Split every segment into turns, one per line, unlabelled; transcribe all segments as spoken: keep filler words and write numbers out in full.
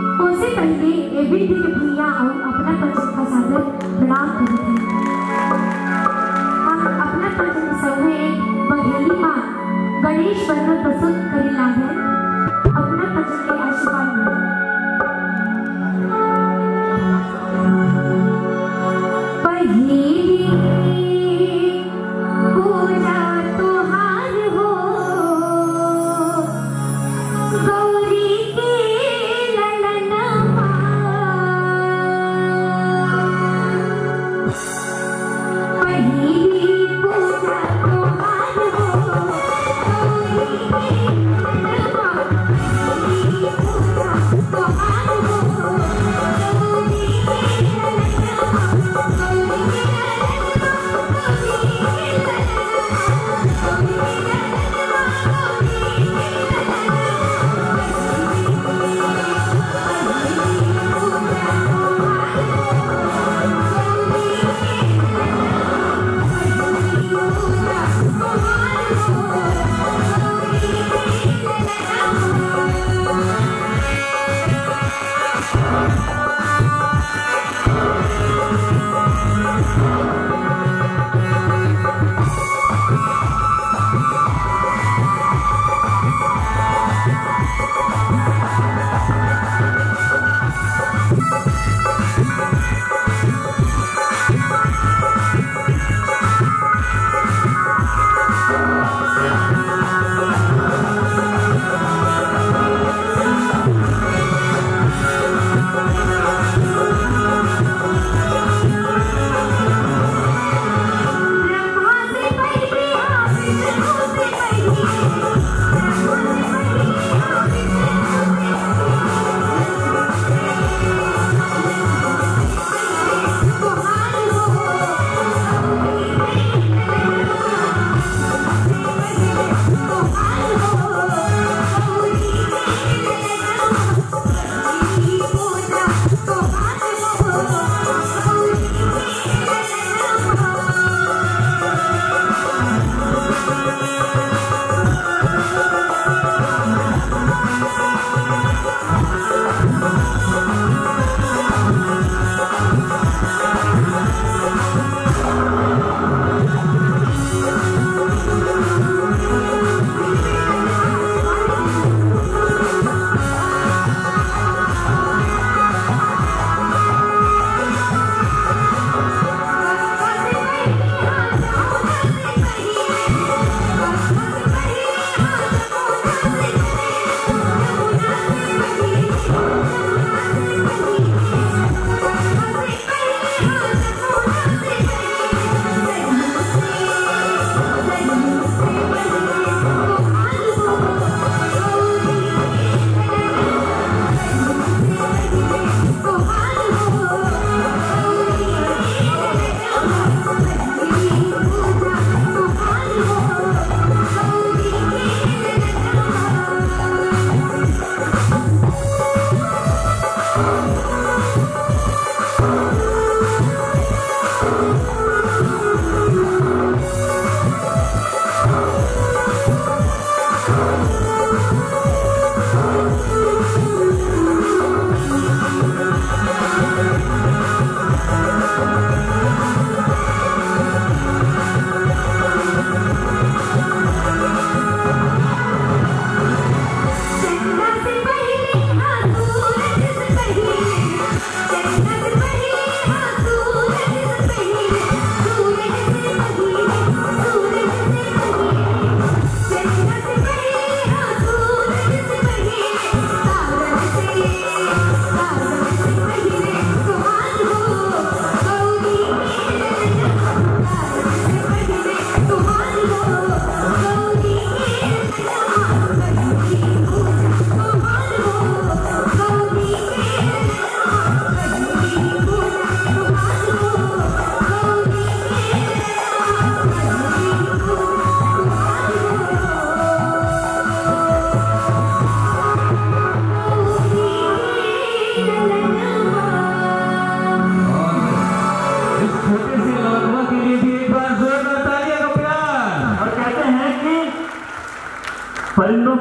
उससे पहले एविड के भैया और अपना परिचय का सादर प्रणाम करते हैं। हम अपना परिचय सौहे बघेली मां गणेश वर्णन प्रस्तुत करी लागे अपना परिचय के आशीर्वाद मिले।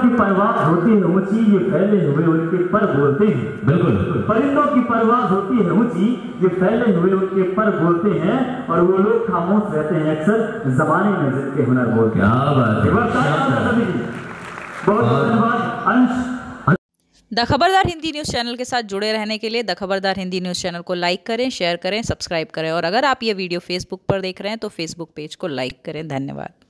की परवाह होती है ऊंची, ये फैले हुए उनके पर बोलते हैं।
बिल्कुल।
परिंदों की परवाह होती है ऊंची, ये फैले हुए उनके पर बोलते हैं, और वो लोग खामोश रहते हैं अक्सर जमाने में जिनके हुनर बोलते हैं।
क्या बात है,
बहुत बहुत धन्यवाद अंश।
द खबरदार हिंदी न्यूज़ चैनल के साथ जुड़े रहने के लिए द खबरदार हिंदी न्यूज़ चैनल को लाइक करें, शेयर करें, सब्सक्राइब करें, और अगर आप ये वीडियो फेसबुक पर देख रहे हैं तो फेसबुक पेज को लाइक करें। धन्यवाद।